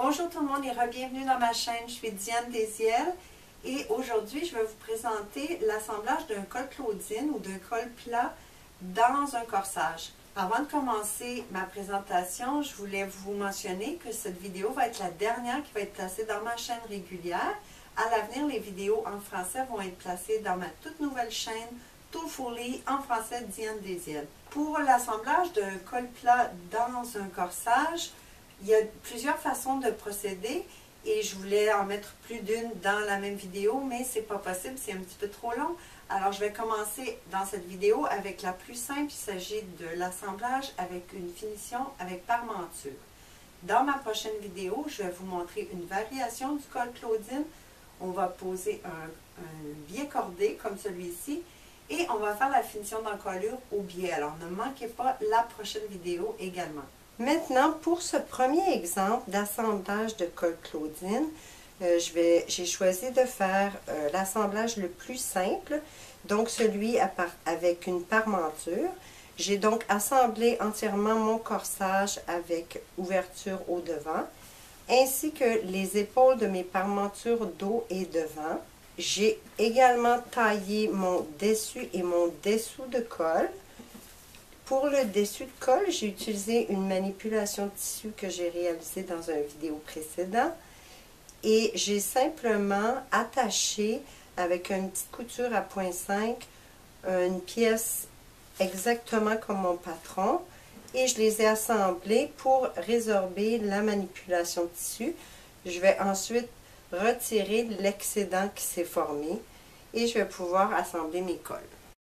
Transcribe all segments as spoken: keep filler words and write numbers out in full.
Bonjour tout le monde et bienvenue dans ma chaîne, je suis Diane Désiel et aujourd'hui je vais vous présenter l'assemblage d'un col Claudine ou d'un col plat dans un corsage. Avant de commencer ma présentation, je voulais vous mentionner que cette vidéo va être la dernière qui va être placée dans ma chaîne régulière. À l'avenir, les vidéos en français vont être placées dans ma toute nouvelle chaîne Tout Fully en français Diane Désiel. Pour l'assemblage d'un col plat dans un corsage, il y a plusieurs façons de procéder et je voulais en mettre plus d'une dans la même vidéo, mais c'est pas possible, c'est un petit peu trop long. Alors je vais commencer dans cette vidéo avec la plus simple, il s'agit de l'assemblage avec une finition avec parmenture. Dans ma prochaine vidéo, je vais vous montrer une variation du col Claudine. On va poser un, un biais cordé comme celui-ci et on va faire la finition d'encolure au biais. Alors ne manquez pas la prochaine vidéo également. Maintenant, pour ce premier exemple d'assemblage de col Claudine, euh, j'ai choisi de faire euh, l'assemblage le plus simple, donc celui à part, avec une parmenture. J'ai donc assemblé entièrement mon corsage avec ouverture au devant, ainsi que les épaules de mes parmentures dos et devant. J'ai également taillé mon dessus et mon dessous de col. Pour le dessus de col, j'ai utilisé une manipulation de tissu que j'ai réalisée dans une vidéo précédente et j'ai simplement attaché avec une petite couture à point cinq une pièce exactement comme mon patron et je les ai assemblées pour résorber la manipulation de tissu. Je vais ensuite retirer l'excédent qui s'est formé et je vais pouvoir assembler mes cols.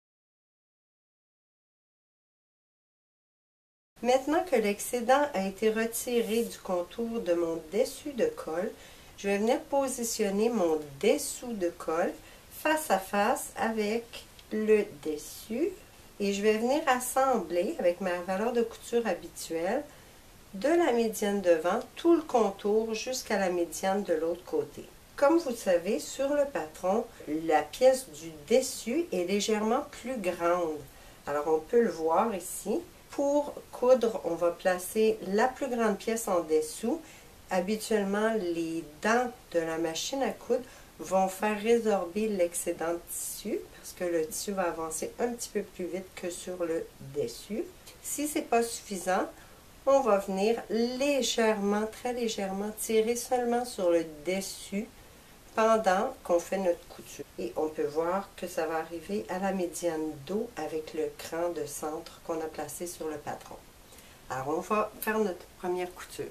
Maintenant que l'excédent a été retiré du contour de mon dessus de col, je vais venir positionner mon dessous de col face à face avec le dessus et je vais venir assembler avec ma valeur de couture habituelle de la médiane devant tout le contour jusqu'à la médiane de l'autre côté. Comme vous le savez, sur le patron, la pièce du dessus est légèrement plus grande. Alors on peut le voir ici. Pour coudre, on va placer la plus grande pièce en dessous. Habituellement, les dents de la machine à coudre vont faire résorber l'excédent de tissu parce que le tissu va avancer un petit peu plus vite que sur le dessus. Si ce n'est pas suffisant, on va venir légèrement, très légèrement, tirer seulement sur le dessus pendant qu'on fait notre couture. Et on peut voir que ça va arriver à la médiane dos avec le cran de centre qu'on a placé sur le patron. Alors on va faire notre première couture.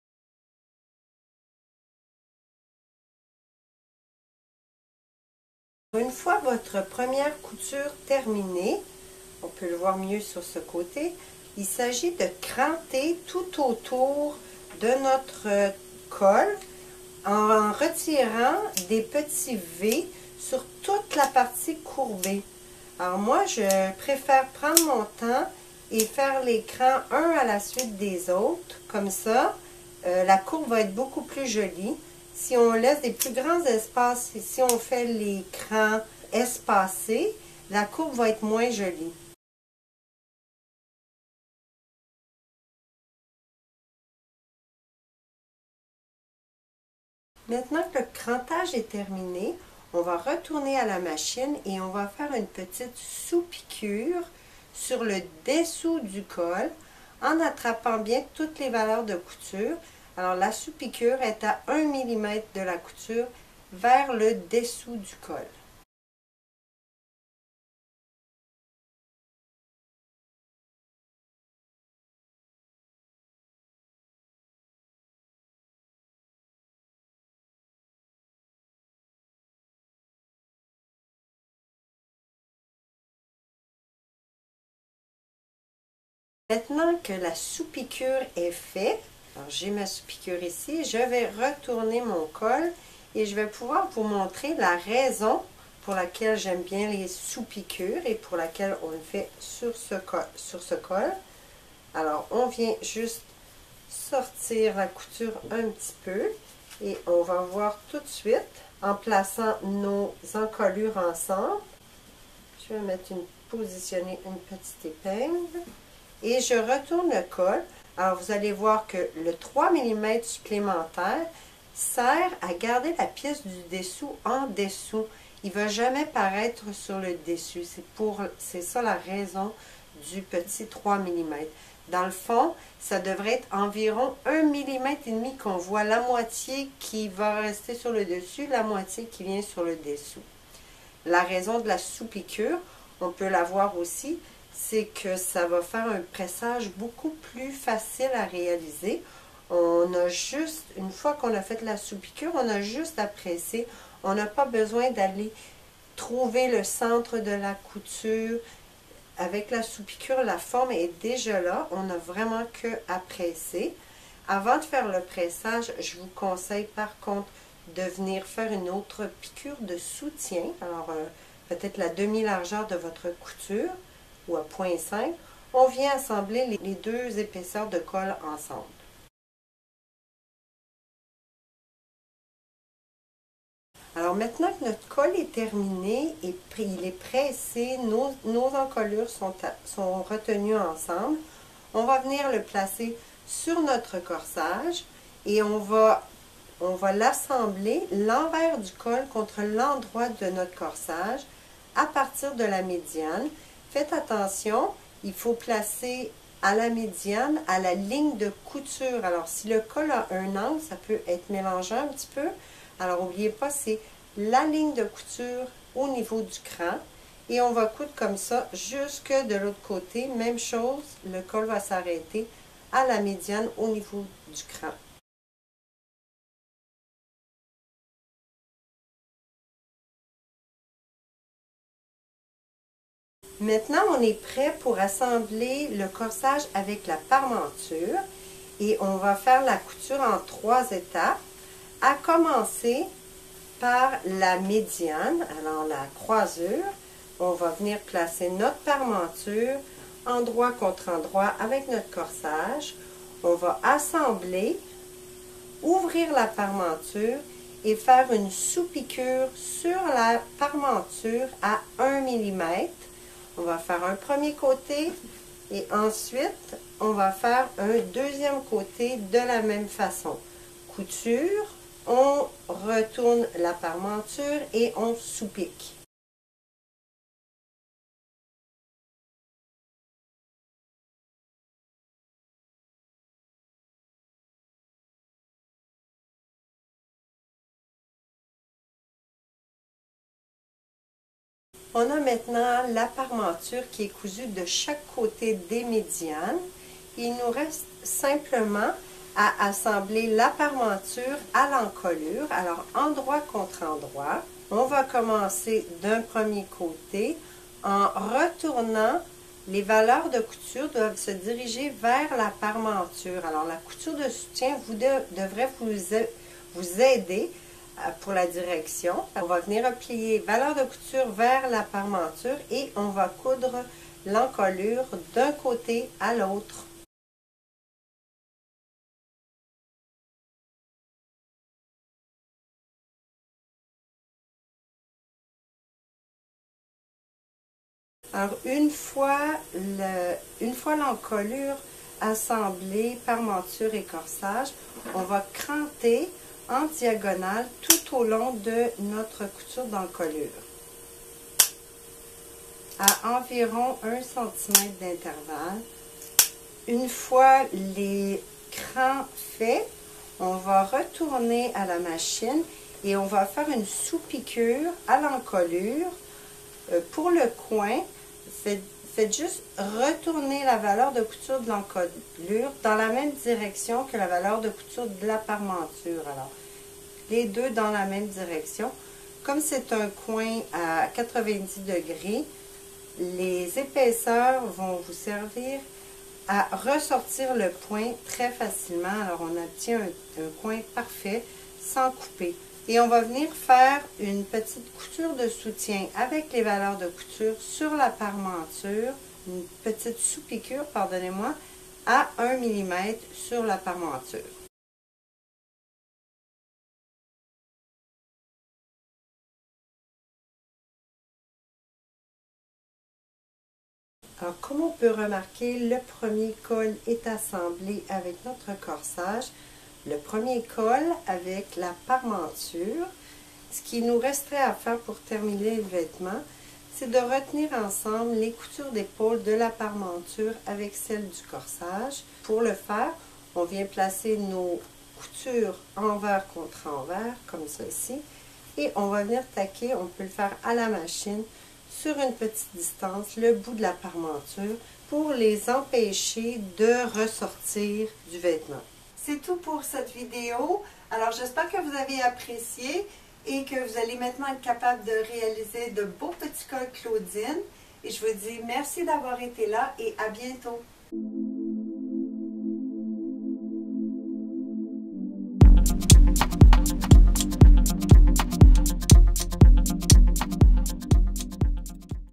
Une fois votre première couture terminée, on peut le voir mieux sur ce côté, il s'agit de cranter tout autour de notre col en retirant des petits V sur toute la partie courbée. Alors moi, je préfère prendre mon temps et faire les crans un à la suite des autres. Comme ça, euh, la courbe va être beaucoup plus jolie. Si on laisse des plus grands espaces et si on fait les crans espacés, la courbe va être moins jolie. Maintenant que le crantage est terminé, on va retourner à la machine et on va faire une petite sous-piqûre sur le dessous du col en attrapant bien toutes les valeurs de couture. Alors la sous-piqûre est à un millimètre de la couture vers le dessous du col. Maintenant que la sous-piqûre est faite, alors j'ai ma sous-piqûre ici, je vais retourner mon col et je vais pouvoir vous montrer la raison pour laquelle j'aime bien les sous-piqûres et pour laquelle on le fait sur ce col. Sur ce col. Alors on vient juste sortir la couture un petit peu et on va voir tout de suite en plaçant nos encolures ensemble. Je vais mettre une, positionner une petite épingle. Et je retourne le col Alors, vous allez voir que le trois millimètres supplémentaire sert à garder la pièce du dessous en dessous. Il ne va jamais paraître sur le dessus. C'est pour, c'est ça la raison du petit trois millimètres. Dans le fond, ça devrait être environ un millimètre et demi qu'on voit la moitié qui va rester sur le dessus, la moitié qui vient sur le dessous. La raison de la sous-piqûre, on peut la voir aussi, c'est que ça va faire un pressage beaucoup plus facile à réaliser. On a juste, une fois qu'on a fait la sous-piqûre, on a juste à presser. On n'a pas besoin d'aller trouver le centre de la couture. Avec la sous-piqûre, la forme est déjà là. On n'a vraiment que à presser. Avant de faire le pressage, je vous conseille par contre de venir faire une autre piqûre de soutien. Alors, euh, peut-être la demi-largeur de votre couture ou à point cinq. On vient assembler les, les deux épaisseurs de colle ensemble. Alors maintenant que notre col est terminé et il est pressé, nos, nos encolures sont, à, sont retenues ensemble, on va venir le placer sur notre corsage et on va, on va l'assembler l'envers du col contre l'endroit de notre corsage à partir de la médiane. Faites attention, il faut placer à la médiane, à la ligne de couture. Alors si le col a un angle, ça peut être mélangé un petit peu. Alors, n'oubliez pas, c'est la ligne de couture au niveau du cran. Et on va coudre comme ça jusque de l'autre côté. Même chose, le col va s'arrêter à la médiane au niveau du cran. Maintenant, on est prêt pour assembler le corsage avec la parmenture. Et on va faire la couture en trois étapes. À commencer par la médiane, alors la croisure, on va venir placer notre parmenture endroit contre endroit avec notre corsage. On va assembler, ouvrir la parmenture et faire une sous-piqûre sur la parmenture à un millimètre. On va faire un premier côté et ensuite on va faire un deuxième côté de la même façon. Couture, on retourne la parmenture et on sous-pique. On a maintenant la parmenture qui est cousue de chaque côté des médianes. Il nous reste simplement à assembler la parmenture à l'encolure. Alors, endroit contre endroit, on va commencer d'un premier côté en retournant. Les valeurs de couture doivent se diriger vers la parmenture. Alors, la couture de soutien vous de, devrait vous, vous aider pour la direction. On va venir replier valeur de couture vers la parmenture et on va coudre l'encolure d'un côté à l'autre. Alors, une fois le, une fois l'encolure assemblée, parmenture et corsage, on va cranter en diagonale tout au long de notre couture d'encolure à environ un centimètre d'intervalle. Une fois les crans faits, on va retourner à la machine et on va faire une sous-piqûre à l'encolure. Pour le coin, faites, faites juste retourner la valeur de couture de l'encolure dans la même direction que la valeur de couture de la parmenture. Alors, les deux dans la même direction. Comme c'est un coin à quatre-vingt-dix degrés, les épaisseurs vont vous servir à ressortir le point très facilement. Alors, on obtient un, un coin parfait sans couper. Et on va venir faire une petite couture de soutien avec les valeurs de couture sur la parmenture, une petite sous-piqûre, pardonnez-moi, à un millimètre sur la parmenture. Alors, comme on peut remarquer, le premier col est assemblé avec notre corsage. Le premier col avec la parmenture. Ce qui nous resterait à faire pour terminer le vêtement, c'est de retenir ensemble les coutures d'épaule de la parmenture avec celle du corsage. Pour le faire, on vient placer nos coutures envers contre envers, comme ceci, et on va venir taquer, on peut le faire à la machine, sur une petite distance, le bout de la parmenture, pour les empêcher de ressortir du vêtement. C'est tout pour cette vidéo. Alors, j'espère que vous avez apprécié et que vous allez maintenant être capable de réaliser de beaux petits cols Claudine. Et je vous dis merci d'avoir été là et à bientôt.